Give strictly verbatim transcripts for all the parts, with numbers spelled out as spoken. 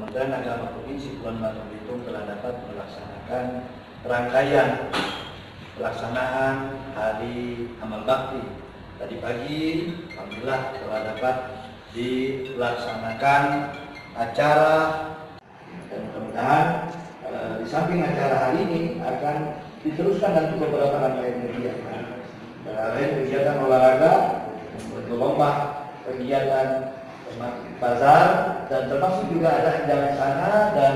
Kementerian Agama Provinsi Kepulauan Bangka Belitung telah dapat melaksanakan rangkaian pelaksanaan Hari Amal Bakti. Tadi pagi, alhamdulillah telah dapat dilaksanakan acara, dan mudah-mudahan e, di samping acara hari ini akan diteruskan nanti beberapa rangkaian kegiatan, rangkaian kegiatan olahraga, berlomba, kegiatan bazar, dan termasuk juga ada jangan sana dan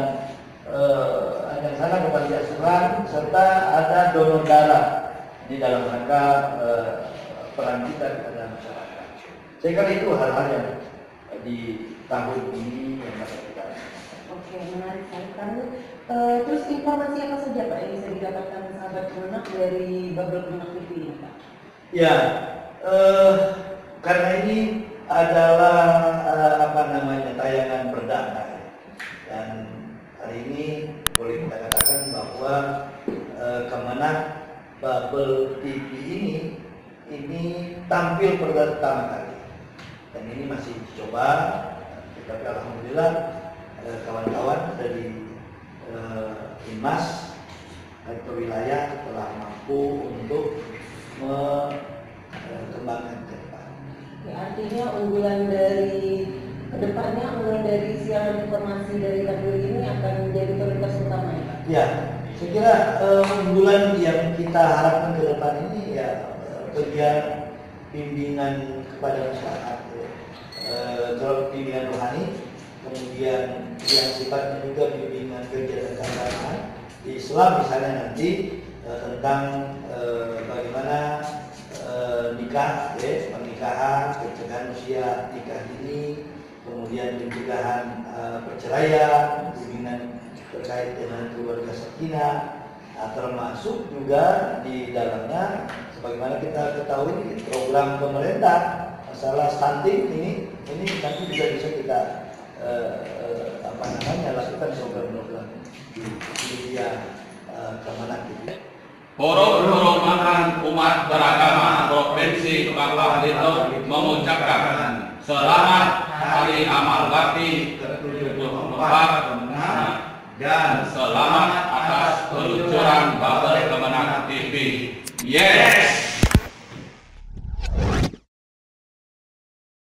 jangan sana kembali asuhan, serta ada donor darah di dalam rangka e, peran kita kepada masyarakat. Saya kira itu hal-hal yang di tahun ini yang dapat kita. Oke, menarik sekali. Kamu uh, terus informasi apa saja Pak yang bisa didapatkan sahabat Kemenak dari Bubble Kemenak T V ini Pak? Ya, uh, karena ini adalah uh, apa namanya tayangan perdana, dan hari ini boleh kita katakan bahwa uh, Kemenak Bubble T V ini ini tampil pertama kali, dan ini masih dicoba, tetapi alhamdulillah kawan-kawan dari uh, Dinas atau wilayah telah mampu untuk mengembangkan ke depan. Ya, artinya unggulan dari kedepannya, unggulan dari siaran informasi dari W ini akan menjadi prioritas utama ya Pak? Ya, saya kira uh, unggulan yang kita harapkan ke depan ini ya bagian bimbingan kepada masyarakat, kalau uh, bimbingan rohani, kemudian yang sifatnya juga bimbingan kegiatan keagamaan di Islam, misalnya nanti uh, tentang uh, bagaimana uh, nikah, ya, pernikahan, pencegahan usia nikah dini, kemudian pencegahan uh, perceraian, bimbingan terkait dengan keluarga sakinah, nah, termasuk juga di dalamnya sebagaimana kita ketahui program pemerintah masalah stunting ini ini nanti juga bisa kita uh, uh, apa namanya lakukan program-program di media uh, Kemenak ini. Forum Kehormatan Umat Beragama Provinsi Bangka Belitung mengucapkan selamat Hari Amal Bakti ke tujuh puluh empat dan selamat atas peluncuran Bubble Kemenak T V. Yes!